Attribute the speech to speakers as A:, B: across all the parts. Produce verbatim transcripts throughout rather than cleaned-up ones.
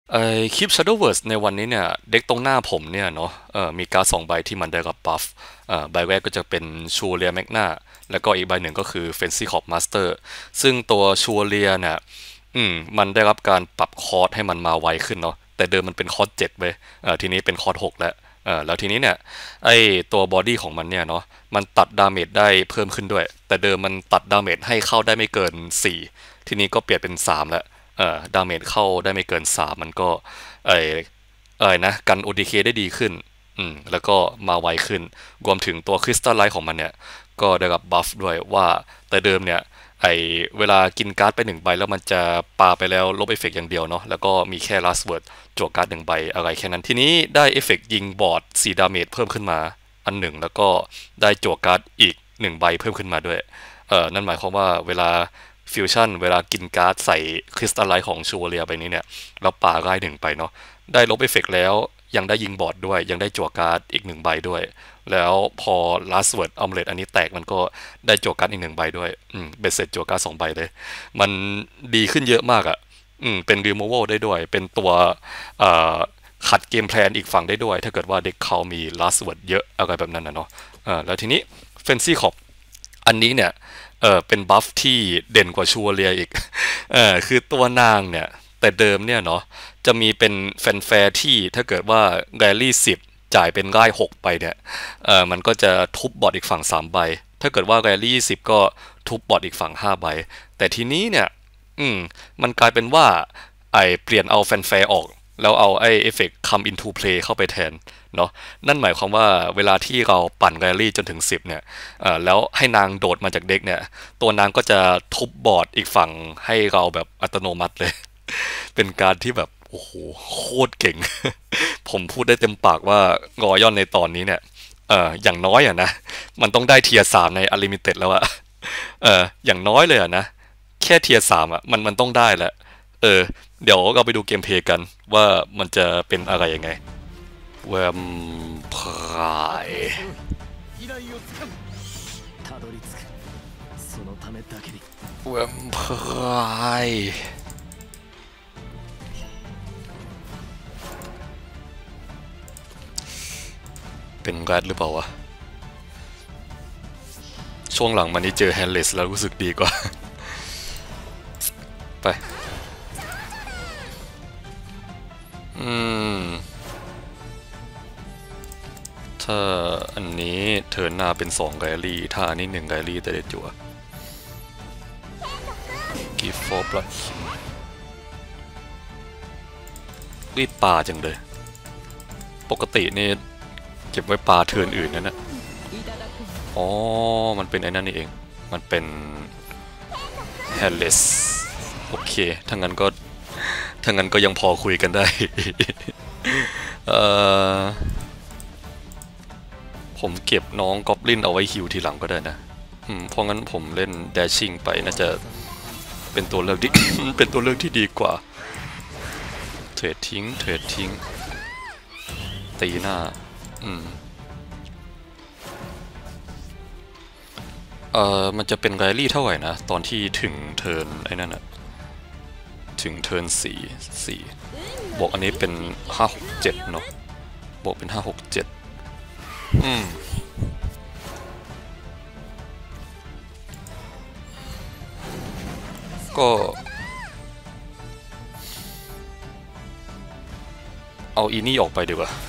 A: ไอคลิป Shadowverse ในวันนี้เนี่ยเด็กตรงหน้าผมเนี่ยเนาะเออมีการ์ดสองใบที่มันได้รับบัฟเอ่อใบแรกก็จะเป็นชูเลียแมกนาแล้วก็อีกใบหนึ่งก็คือ Fancy Cop Master ซึ่งตัวชูเลียเนี่ยอืมมันได้รับการปรับคอร์สให้มันมาไวขึ้นเนาะแต่เดิมมันเป็นคอร์สเจ็ดเว้ยเออทีนี้เป็นคอร์สหกแล้วเออแล้วทีนี้เนี่ยไอตัวบอดี้ของมันเนี่ยเนาะมันตัดดาเมจได้เพิ่มขึ้นด้วยแต่เดิมมันตัดดาเมจให้เข้าได้ไม่เกินสี่ทีนี้ก็เปลี่ยนเป็นสามแล้ว เอ่อดาเมจเข้าได้ไม่เกินสามมันก็เอ่ยเอ่ยนะกัน โอ ดี เค ได้ดีขึ้นอืมแล้วก็มาไวขึ้นรวมถึงตัวคริสตัลไลท์ของมันเนี่ยก็ได้รับบัฟด้วยว่าแต่เดิมเนี่ยไอเวลากินการ์ดไปหนึ่งใบแล้วมันจะปาไปแล้วลบเอฟเฟกต์อย่างเดียวเนาะแล้วก็มีแค่ last word จั่วการ์ดหนึ่งใบอะไรแค่นั้นทีนี้ได้เอฟเฟกต์ยิงบอร์ดสี่ดาเมจเพิ่มขึ้นมาอันหนึ่งแล้วก็ได้จั่วการ์ดอีกหนึ่งใบเพิ่มขึ้นมาด้วยเออนั่นหมายความว่าเวลา ฟิวชั่นเวลากินการ์ดใส่คริสตัลไลท์ของชูเลียไปนี้เนี่ยเราป่าร่ายหนึ่งไปเนาะได้ลบเอฟเฟกต์แล้วยังได้ยิงบอร์ดด้วยยังได้จั่วการ์ดอีกหนึ่งใบด้วยแล้วพอ last word อ m มเลตอันนี้แตกมันก็ได้จั่วการ์ดอีกหนึ่งใบด้วยอืมเบ็ดเสร็จจั่วการ์ดสองใบเลยมันดีขึ้นเยอะมากอะ่ะอืมเป็น removal ได้ด้วยเป็นตัวเอ่อขัดเกมแพลนอีกฝั่งได้ด้วยถ้าเกิดว่าเด็กเขามี last word เยอะอะไรแบบนั้นนะเนาะเออแล้วทีนี้ Fancy Cop อันนี้เนี่ยเออเป็นบัฟที่เด่นกว่าชัวเลียอีกเออคือตัวนางเนี่ยแต่เดิมเนี่ยเนาะจะมีเป็นแฟนแฟร์ที่ถ้าเกิดว่าแรลลี่สิบจ่ายเป็นร่ายหกไปเนี่ยเออมันก็จะทุบบอร์ดอีกฝั่งสามใบถ้าเกิดว่าแรลลี่สิบก็ทุบบอร์ดอีกฝั่งห้าใบแต่ทีนี้เนี่ยอืมมันกลายเป็นว่าไอเปลี่ยนเอาแฟนแฟร์ออกแล้วเอาไอเอฟเฟกต์ come into play เข้าไปแทนเนาะนั่นหมายความว่าเวลาที่เราปั่นแรลลี่จนถึงสิบเนี่ยเอ่อแล้วให้นางโดดมาจากเด็กเนี่ยตัวนางก็จะทุบบอร์ดอีกฝั่งให้เราแบบอัตโนมัติเลยเป็นการที่แบบโอ้โหโคตรเก่งผมพูดได้เต็มปากว่ารอย่อนในตอนนี้เนี่ยเอออย่างน้อยอะนะมันต้องได้เทียร์สามในอ n l ลิมิเต็ดแล้วอะเอออย่างน้อยเลยอะนะแค่เทียร์สามอะมันมันต้องได้แหละเออเดี๋ยวเราไปดูเกมเพลย์กันว่ามันจะเป็นอะไรยังไง แวมไพร์แวมไพร์เป็นแรดหรือเปล่าวะช่วงหลังมันนี้เจอแฮนเลสแล้วรู้สึกดีกว่าไปอืมถ้าอันนี้เทิร์นหน้าเป็นสองแรลลี่ถ้าอันนี้หนึ่งแรลลี่แต่เด็ดจั่วกีฟอร์บลัดรีบปาจังเลยปกตินี่เก็บไว้ปาเทิร์นอื่นนั่นนะอ๋อมันเป็นไอ้นั่นนี่เองมันเป็นแฮนเลสโอเคถ้างั้นก็ถ้างั้นก็ยังพอคุยกันได้เอ่อผมเก็บน้องกอบลินเอาไว้ฮิวทีหลังก็ได้นะเพราะงั้นผมเล่นแดชิ่งไปน่าจะเป็นตัวเลือกที่ เป็นตัวเลือกที่ดีกว่าเทรดทิ้งเทรดทิ้งตีหน้าอืมเอ่อมันจะเป็นแรลลี่เท่าไหร่นะตอนที่ถึงเทิร์นไอ้นั่นอะถึงเทิร์นสี่สี่บวกอันนี้เป็นห้าหกเจ็ดเนาะบวกเป็นห้าหกเจ็ดอืมก็เอาอีนี่ออกไปดีกว่า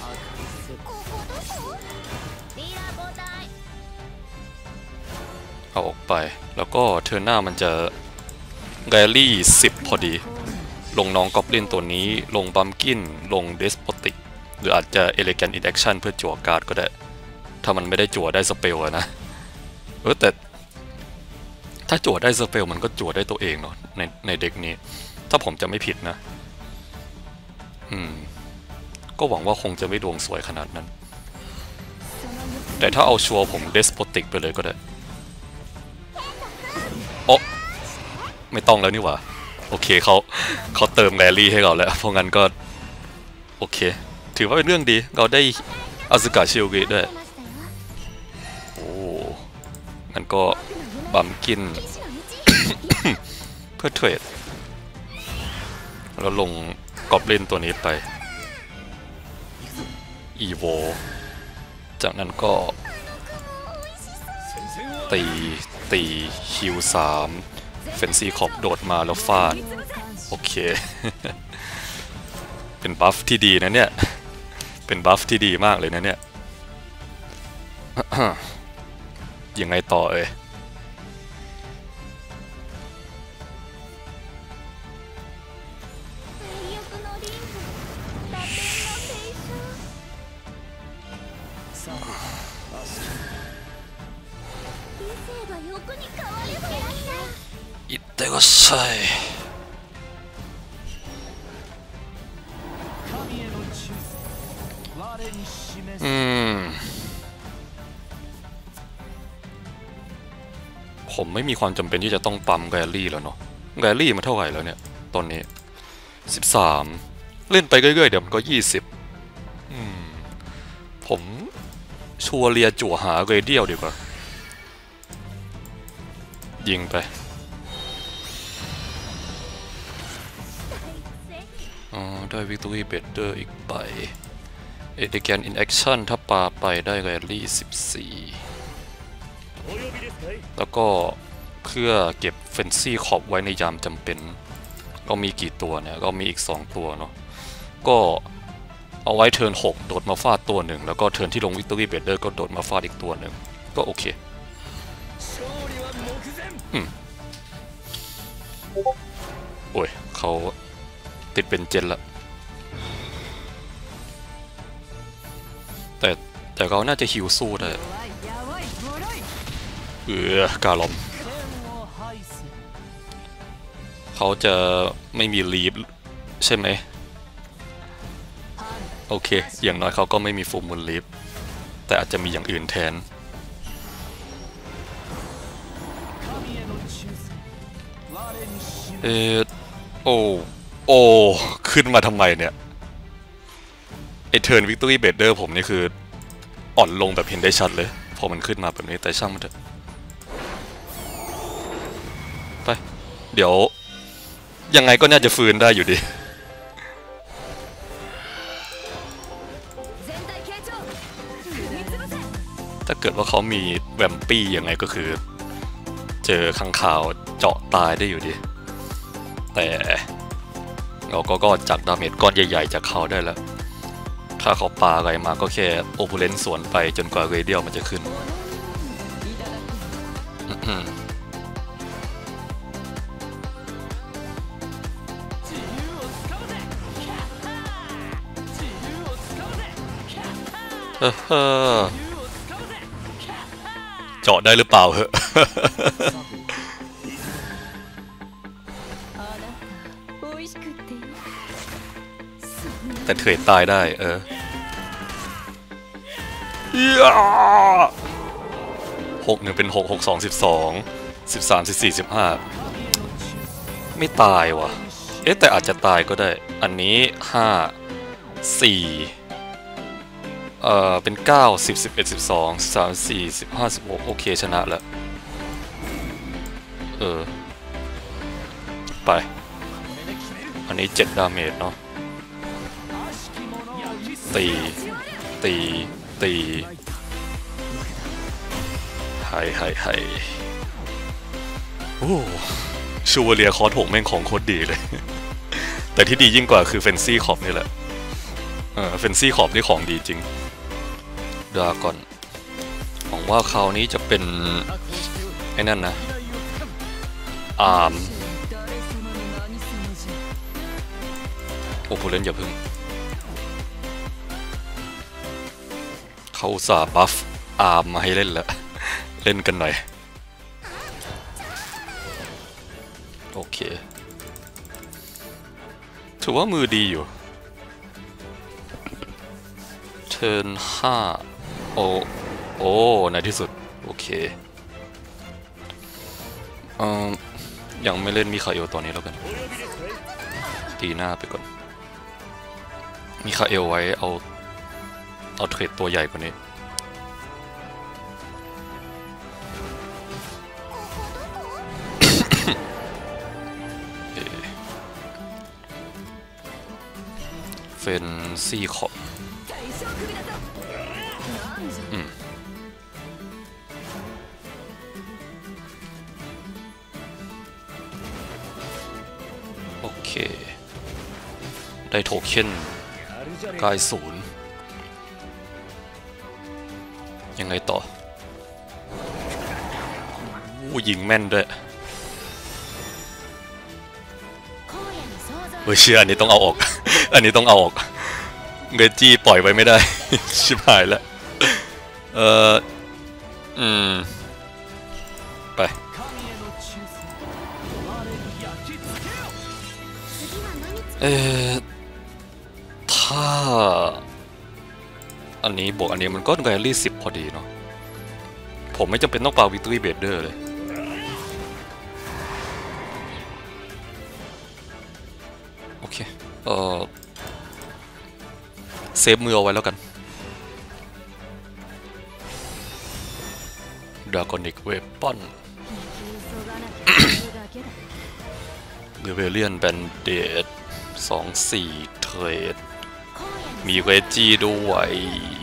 A: เอาออกไปแล้วก็เทิร์นหน้ามันจะแรลลี่สิบพอดีลงน้องกอบลินตัวนี้ลงบัมกินลงเดสโปติกหรืออาจจะเอเลแกนอินแอคชั่นเพื่อจั่วการ์ดก็ได้ถ้ามันไม่ได้จั่วได้สเปลนะเออแต่ถ้าจั่วได้สเปลมันก็จั่วได้ตัวเองเนาะในในเด็กนี้ถ้าผมจะไม่ผิดนะอืมก็หวังว่าคงจะไม่ดวงสวยขนาดนั้นแต่ถ้าเอาชัวร์ผมเดสโปติกไปเลยก็ได้โอ้ไม่ต้องแล้วนี่หว่าโอเคเขาเขาเติมแรลลี่ให้เราแล้วเพราะงั้นก็โอเคถือว่าเป็นเรื่องดีเราได้อาซึกะชิโอกิด้วยโอ้งั้นก็บัมกิน เพื่อเทรดแล้วลงกอบลินตัวนี้ไปอีโวจากนั้นก็ตีตีฮิวสามเฟนซี่ขอบโดดมาแล้วฟาดโอเค เป็นบัฟที่ดีนะเนี่ยเป็นบัฟที่ดีมากเลยนะเนี่ย ยังไงต่อเอ่ยいってらっしゃいอืมผมไม่มีความจำเป็นที่จะต้องปั๊มแกลลี่แล้วเนาะแกลลี่มาเท่าไหร่แล้วเนี่ยตอนนี้สิบสามเล่นไปเรื่อยๆเดี๋ยวมันก็ยี่สิบอืมผมชัวร์เลียจั่วหาเรเดียลดีกว่ายิงไปอ๋อได้วิกตอรี่เบเดอร์อีกใบเอเดแกนอินแอคชั่นถ้าปาไปได้แรลลี่สิบสี่แล้วก็เพื่อเก็บเฟนซี่ขอบไว้ในยามจำเป็นก็มีกี่ตัวเนี่ยก็มีอีกสองตัวเนาะก็เอาไว้เทิร์นหกโดดมาฟาดตัวหนึ่งแล้วก็เทิร์นที่ลงวิกตอรี่เบเดอร์ก็โดดมาฟาดอีกตัวหนึ่งก็โอเคอืมโอ้ยเขาติดเป็นเจนละแต่แต่เขาน่าจะฮิวสู้ได้เออกาลอมเขาจะไม่มีลีฟใช่ไหมโอเคอย่างน้อยเขาก็ไม่มีฟูลมูลลีฟแต่อาจจะมีอย่างอื่นแทนเออโอ้โอ้ขึ้นมาทำไมเนี่ยไอเทิร์นวิกตอรี่เบเดอร์ผมนี่คืออ่อนลงแบบเห็นได้ชัดเลยพอมันขึ้นมาแบบนี้แต่ช่างมันเถอะไปเดี๋ยวยังไงก็น่าจะฟื้นได้อยู่ดีถ้าเกิดว่าเขามีแวมปี้ยังไงก็คือเจอข้างข่าวเจาะตายได้อยู่ดีแต่เราก็ก็จักดาเมจก้อนใหญ่ๆจากเขาได้แล้วถ้าเขาปาอะไรมาก็แค่โอปูเลนสวนไปจนกว่าเรเดียลมันจะขึ้นเจาะได้หรือเปล่าเหอะ แต่เทรดตายได้เออหกหนึ่งเป็นหกหกสองสิบสองสิบสามสิบสี่สิบห้าไม่ตายว่ะเอ๊ะแต่อาจจะตายก็ได้อันนี้ห้าสี่เอ่อเป็นเก้าสิบสิบเอ็ดสิบสองสามสี่สิบห้าสิบหกโอเคชนะแล้วเออไปอันนี้เจ็ดดาเมจเนาะตีตีตีไฮไฮไฮโอ้ชูวเลียคอร์ถงแม่งของโคตรดีเลย แต่ที่ดียิ่งกว่าคือเฟนซี่ขอบนี่แหละเออเฟนซี่ขอบนี่ของดีจริงดราก่อนหวังว่าคราวนี้จะเป็นไอ้นั่นนะอาร์มโอ้ผู้เล่นอย่าพึ่งเขาอุตส่าห์บัฟอาร์มมาให้เล่นแล้วเล่นกันหน่อยโอเคถือว่ามือดีอยู่เทิร์นห้าโอ้โอ้ในที่สุดโอเคเอ่อยังไม่เล่นมิคาเอลตอนนี้แล้วกันตีหน้าไปก่อนมิคาเอลไว้เอาเอาเทรดตัวใหญ่กว่านี้เฟนซี่ขอบอืมโอเคได้โทเค็นกายศูนย์ยังไงต่ออู้ยิงแม่นด้วยเฮ้ยเชื่ออันนี้ต้องเอาออก อันนี้ต้องเอาออกเงจี้ปล่อยไว้ไม่ได้ ชิบหายแล้วเอออืมไปเออถ้าอันนี้บวกอันนี้มันก็แวรี่สิบพอดีเนาะผมไม่จำเป็นต้องปาวิกตอรี่เบเดอร์เลยโอเคเออเซฟมือเอาไว้แล้วกันดราก้อนิกเวปอนเบเวเลียนแบนเดดสองสี่เทรดมีเวจีด้วย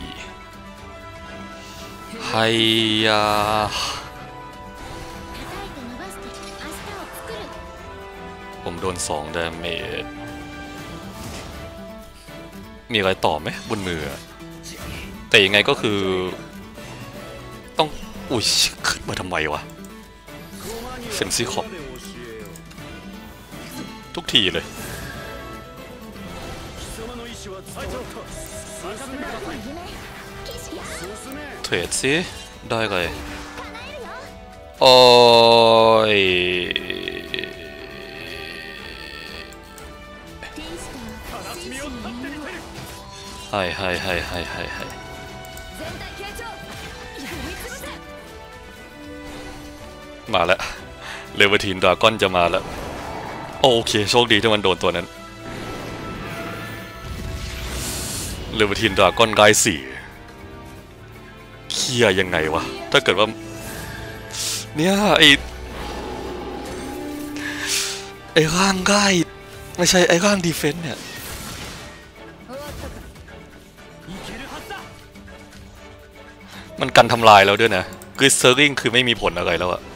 A: ไฮยาผมโดนสองดาเมจมีอะไรต่อไหมบนมือแต่ยังไงก็คือต้องอุ้ยขึ้นมาทำไมวะเฟนซี่คอปทุกทีเลยเทรดสิได้เลยโอ้ยให้ให้ให้ให้ให้ให้มาแล้วเลเวอร์ทีนดราก้อนจะมาแล้วโอเคโชคดีที่มันโดนตัวนั้นเลเวอร์ทีนดราก้อนไกด์สี่เคลียร์ยังไงวะถ้าเกิดว่าเนี่ยไอไอร่างไกด์ไม่ใช่ไอร่างดีเฟนส์เนี่ยมันกันทำลายแล้วด้วยนะคือเซอร์ริงคือไม่มีผลอะไรแล้วอะ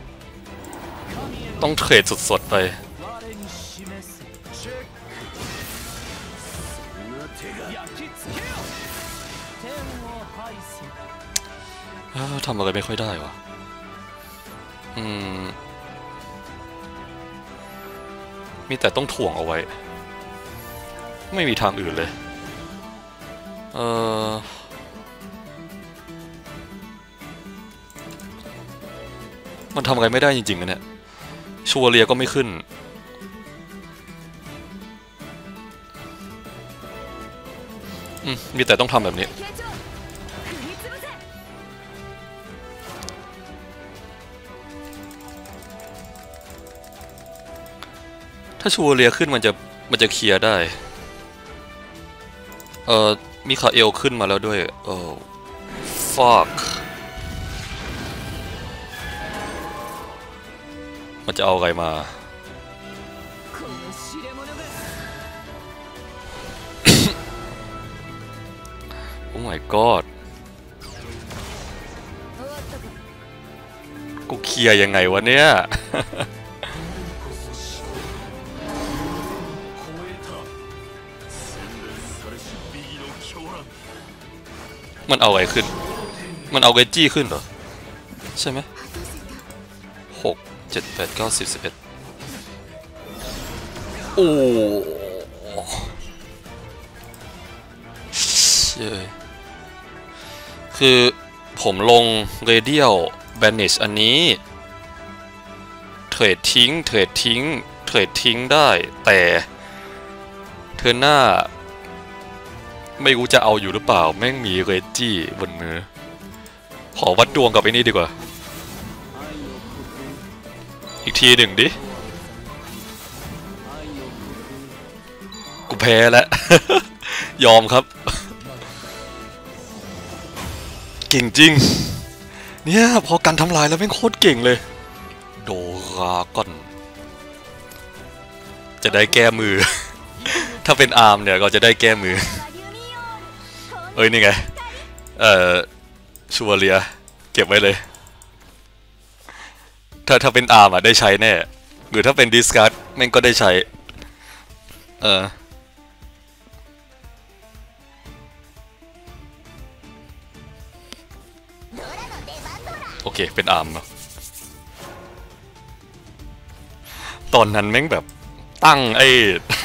A: ต้องเทรดสดๆไปทำอะไรไม่ค่อยได้วะอืมมีแต่ต้องถ่วงเอาไว้ไม่มีทางอื่นเลยเออมันทำอะไรไม่ได้จริงๆนะเนี่ยชัวเรียก็ไม่ขึ้นอืมมีแต่ต้องทำแบบนี้ถ้าชัวเรียขึ้นมันจะมันจะเคลียร์ได้เออมีคาเอลขึ้นมาแล้วด้วยโอ้ฟักมันจะเอาอะไรมา โอ้ my god กูเคลียร์ยังไงวะเนี่ย มันเอาอะไรขึ้นมันเอาเวจี้ขึ้นเหรอใช่ไหมหกเจ็ดแปดเก้าสิบสิบเอ็ดโอ้เย้คือผมลงเรเดียลแบนนิชอันนี้เทรดทิ้งเทรดทิ้งเทรดทิ้งได้แต่เธอหน้าไม่รู้จะเอาอยู่หรือเปล่าแม่งมีเรจี้บนมือขอวัดดวงกับไอ้นี่ดีกว่าอีกทีหนึ่งดิกูแพ้แล้ว ยอมครับเก่งจริงเนี่ยพอกันทำลายแล้วแม่งโคตรเก่งเลยโดราก้อนจะได้แก้มือถ้าเป็นอาร์มเนี่ยเราจะได้แก้มือเอ้ยนี่ไงเอ่อชัวเลียเก็บไว้เลยถ้าถ้าเป็นอาร์มอ่ะได้ใช้แน่หรือถ้าเป็นดิสการ์ดแม่งก็ได้ใช้เออโอเคเป็นอาร์มเนาะตอนนั้นแม่งแบบตั้งไอ้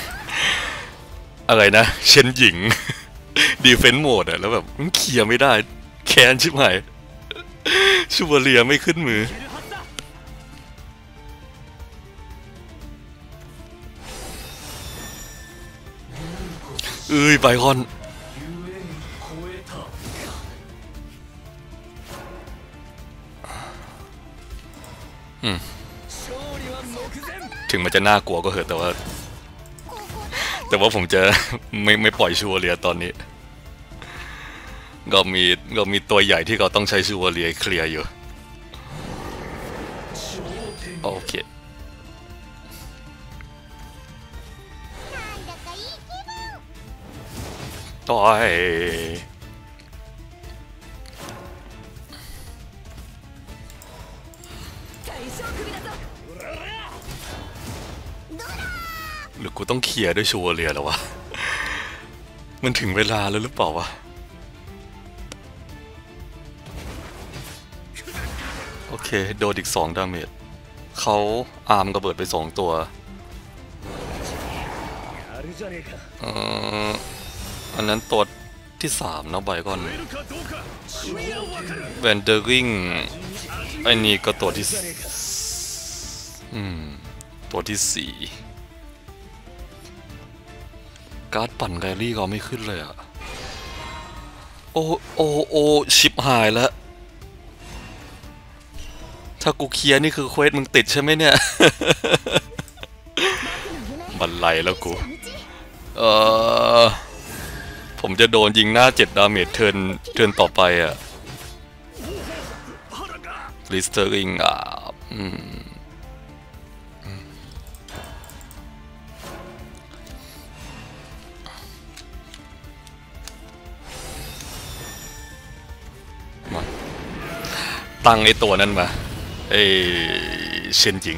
A: อะไรนะเชนหญิงดีเฟนส์โหมดอะแล้วแบบเคลียร์ไม่ได้แคนชิบหายชูเบเลียไม่ขึ้นมือเอ้ยไบคอนถึงมันจะน่ากลัวก็เหอะแต่ว่าแต่ว่าผมจะไม่ไม่ปล่อยชูเลียตอนนี้ก็มีก็มีตัวใหญ่ที่เขาต้องใช้ชูเลียเคลียร์อยู่โอเคต่อยหรือกูต้องเคลียร์ด้วยชูเลียแล้ววะมันถึงเวลาแล้วหรือเปล่าวะโอเคโดนอีกสองดาเมจเขาอาร์มกระเบิดไปสองตัวเอ่ออันนั้นตัวที่สามนะไบก่อนแวนเดอริงไอ้นี่ก็ตัวที่อืมตัวที่สี่การ์ดปั่นแกลี่ก็ไม่ขึ้นเลยอะโอ้โอ้โอ้ชิปหายแล้วถ้ากูเคลียร์นี่คือเควสมึงติดใช่ไหมเนี่ยบันไลแล้วกูเออผมจะโดนยิงหน้าเจ็ดดาเมจเทิร์นเทิร์นต่อไปอะลิสเตอริงอ่ะอืมมาตั้งไอตัวนั้นมาไอเชนจิง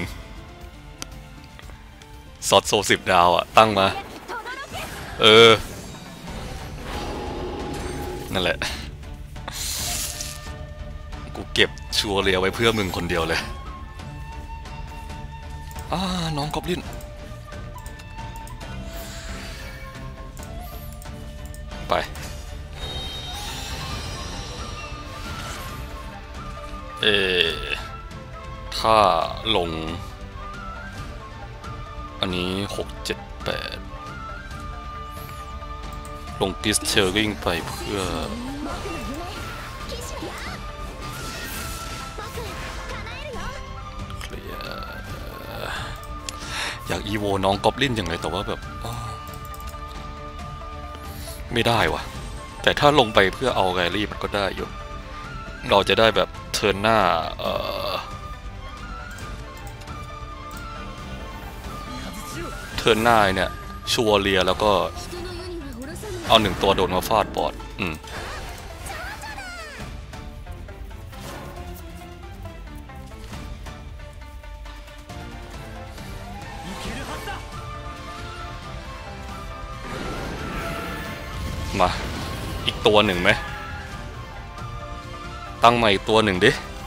A: ซอดโซสิบดาวอะตั้งมาเออนั่นแหละกูเก็บชัวเรียไว้เพื่อมึงคนเดียวเลยอ่าน้องกอบลินไปเอถ้าลงอันนี้หกเจ็ดแปดลงดิสเทลลิ่งไปเพื่อเคลียร์อยากอีโวน้องกอบลินอย่างไรแต่ว่าแบบไม่ได้วะแต่ถ้าลงไปเพื่อเอาแกรี่มันก็ได้อยู่เราจะได้แบบเทิร์นหน้าเอ่อเทิร์นหน้าเนี่ยชัวเลียแล้วก็เอาหนึ่งตัวโดนมาฟาดบอร์ดอืมมาอีกตัวหนึ่งไหมตั้งใหม่อีกตัวหนึ่งดิ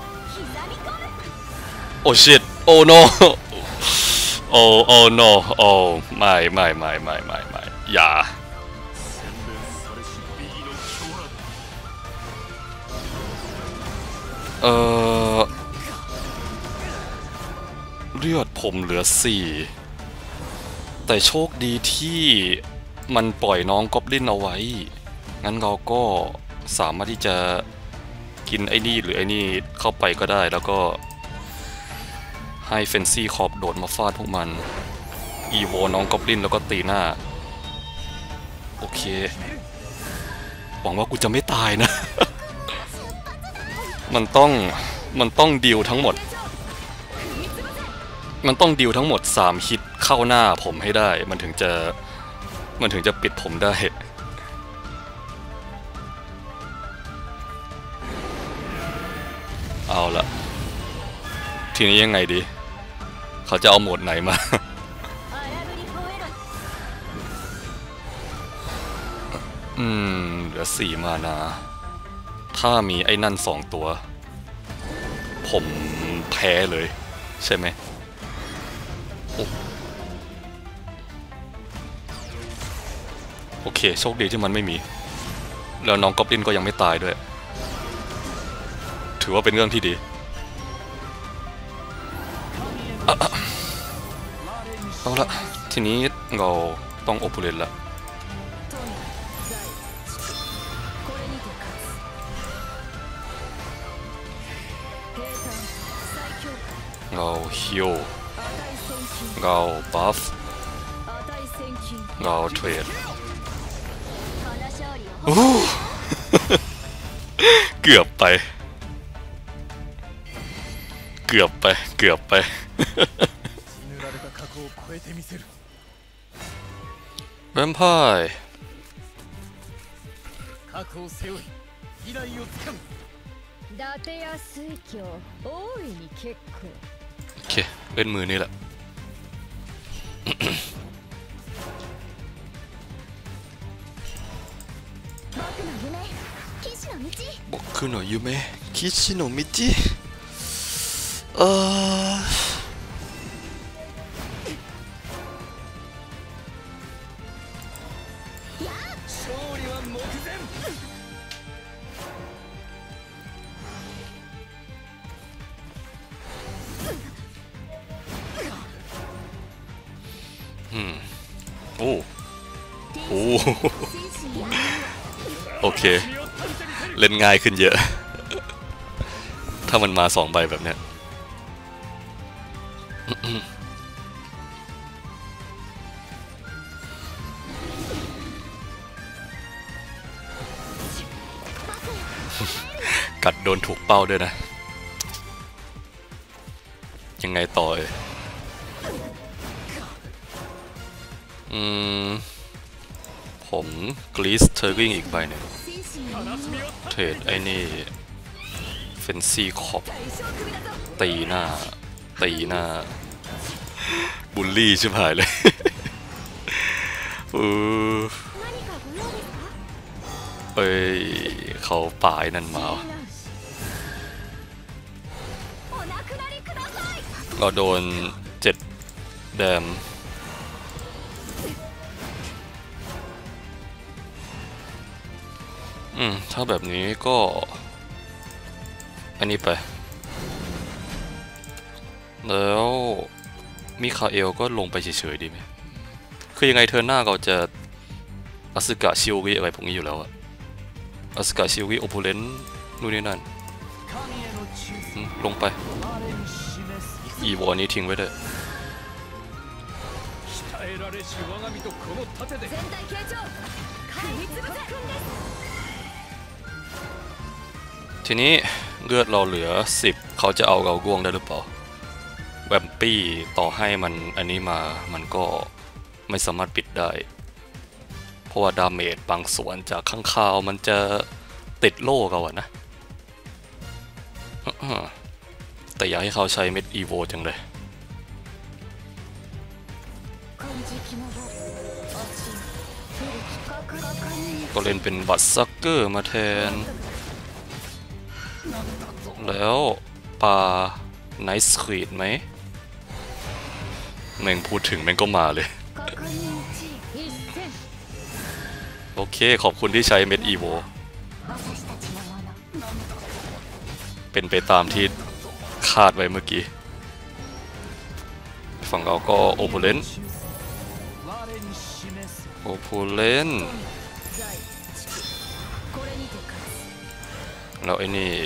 A: โอ้ชิตโอ้โนโอ้โอ้โนโอ้ไม่ไม่ไม่ไม่ไม่ไม่อย่าเออเลือดผมเหลือสี่แต่โชคดีที่มันปล่อยน้องกอบลินเอาไว้งั้นเราก็สามารถที่จะกินไอ้นี่หรือไอ้นี่เข้าไปก็ได้แล้วก็ให้เฟนซี่คอปโดดมาฟาดพวกมันอีโวน้องกอบลินแล้วก็ตีหน้าโอเคหวังว่ากูจะไม่ตายนะ มันต้องมันต้องดีลทั้งหมดมันต้องดีลทั้งหมดสามฮิตเข้าหน้าผมให้ได้มันถึงจะมันถึงจะปิดผมได้เอาละทีนี้ยังไงดีเขาจะเอาโหมดไหนมาอืมเหลือสี่มานาถ้ามีไอ้นั่นสองตัวผมแพ้เลยใช่ไหมโอเคโชคดีที่มันไม่มีแล้วน้องก๊อบลินก็ยังไม่ตายด้วยถือว่าเป็นเรื่องที่ดีเอาละทีนี้เราต้องโอปูเลนละเราฮิวเราบัฟเราเทรดเกือบไปเกือบไปเกือบไปแวมไพร์โอเคเล่นมือนี่แหละบอกคือหน่อยยูเมะคิชิโนมิจิเอออืมโอ้โอ้โอเคเล่นง่ายขึ้นเยอะถ้ามันมาสองใบแบบเนี้ยกัดโดนถูกเป้าด้วยนะยังไงต่อเอ่ยอืมผมกรีซเทอร์ริงอีกใบหนึ่งเทรดไอ้นี่เฟนซี่คอปตีหน้าตีหน้าบูลลี่ชิบหายเลยเอ้ยเขาป่ายนั่นมาเราโดนเจ็ดแดมอืมถ้าแบบนี้ก็อันนี้ไปแล้วมิคาเอลก็ลงไปเฉยๆดีไหมคือยังไงเทอร์หน้าเราจะอสึกะชิโอริอะไรพวกนี้อยู่แล้วอะอสึกะชิโอริโอปูเลนนู่นนี่นั่นลงไปอีวอนี้ทิ้งไว้ด้วยทีนี้เลือดเราเหลือสิบเขาจะเอาเราร่วงได้หรือเปล่าแวมปี้ต่อให้มันอันนี้มามันก็ไม่สามารถปิดได้เพราะว่าดาเมจบางส่วนจากข้างคาวมันจะติดโล่เราอะนะแต่อยากให้เขาใช้เม็ดอีโวจังเลยก็เล่นเป็นบัตซักเกอร์มาแทนแล้วปลาไนส์ครีดไหมแม่งพูดถึงแม่งก็มาเลยโอเคขอบคุณที่ใช้เม็ดอีโวเป็นไปตามที่คาดไว้เมื่อกี้ฝั่งเราก็โอปูเลนโอปูเลนแล้วไอ้นี่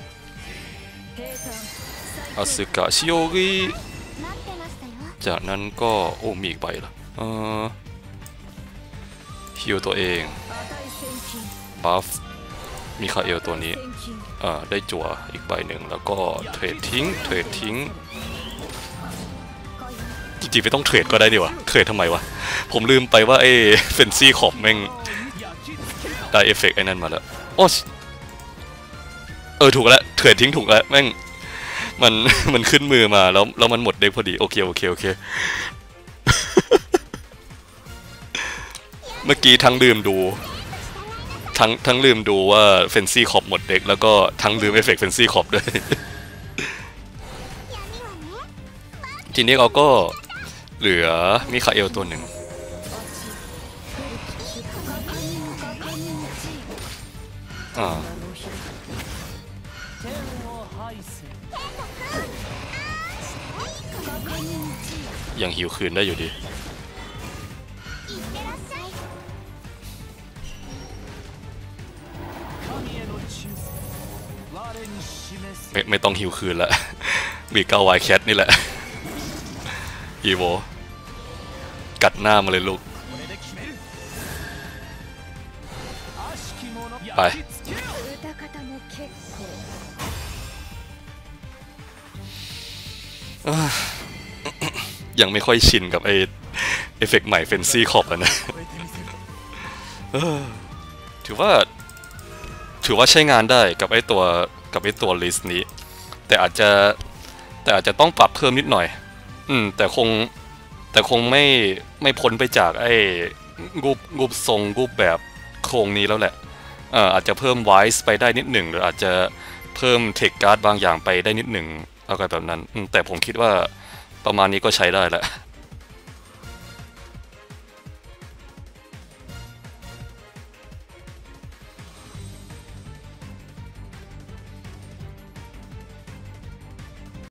A: อสึกะชิโอริจากนั้นก็โอ้มีอีกใบละเออฮิวตัวเองบัฟมีคาเอลตัวนี้อ่าได้จั่วอีกใบหนึ่งแล้วก็เทรดทิ้งเทรดทิ้งจริงๆไม่ต้องเทรดก็ได้ดีวะเทรดทำไมวะผมลืมไปว่าไอ้เฟนซี่ขอบแม่งได้เอฟเฟกต์ไอ้นั่นมาแล้วโอ้เออถูกแล้วเทรดทิ้งถูกแล้วแม่งมันมันขึ้นมือมาแล้วแล้วมันหมดเด็กพอดีโอเคโอเคโอเคเมื่อกี้ทั้งลืมดูทั้งทั้งลืมดูว่าเฟนซี่ขอบหมดเด็กแล้วก็ทั้งลืมเอฟเฟกต์เฟนซี่ขอบด้วยทีนี้เราก็เหลือมิคาเอลตัวหนึ่งอ่ายังหิวคืนได้อยู่ดีไม่ไม่ต้องหิวคืนละมีเก้าวายแคทนี่แหละอีโวกัดหน้ามาเลยลูกไปยังไม่ค่อยชินกับไอเอฟเฟกต์ใหม่เฟนซี่ขอบนะถือว่าถือว่าใช้งานได้กับไอตัวกับไอตัวลิสต์นี้แต่อาจจะแต่อาจจะต้องปรับเพิ่มนิดหน่อยอืมแต่คงแต่คงไม่ไม่พ้นไปจากไอ้รูปรูปทรงรูปแบบโครงนี้แล้วแหละเอ่ออาจจะเพิ่มไวส์ไปได้นิดหนึ่งหรืออาจจะเพิ่มเทคการ์ดบางอย่างไปได้นิดหนึ่งอะไรแบบนั้นแต่ผมคิดว่าประมาณนี้ก็ใช้ได้แล้ว